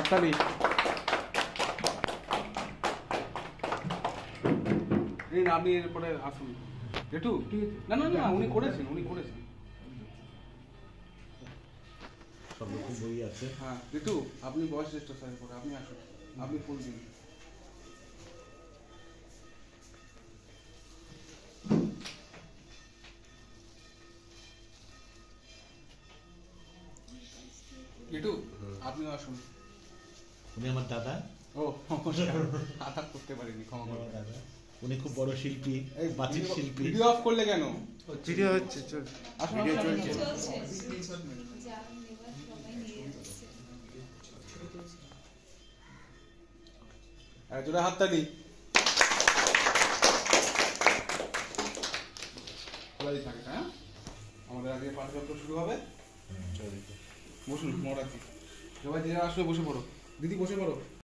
হাততালি। এই না, আপনি এরপরে আসুন একটু। না না না, উনি করেছেন। সব রকম বই আছে। হ্যাঁ একটু, আপনি বয়স জ্যেষ্ঠ স্যার, পরে আপনি আসুন, আপনি ফুল দিন। একটু আপনিও আসুন। উনি আমার দাদা। ও নমস্কার, আঘাত করতে পারিনি, ক্ষমা করবেন। দাদা উনি খুব বড় শিল্পী, এই বাচিক শিল্পী। ভিডিও অফ করলে কেন? ভিডিও হচ্ছে, চলছে। আসুন, ভিডিও আসুন, চলছে। আসুন। জোরে হাততালি। খোলাই থাকে, হ্যাঁ। আমাদের আজকে পাঠচক্র শুরু হবে। বসুন, মরাচ্ছি। সবাই যে আসলে বসে পড়ো। দিদি বসে পড়ো।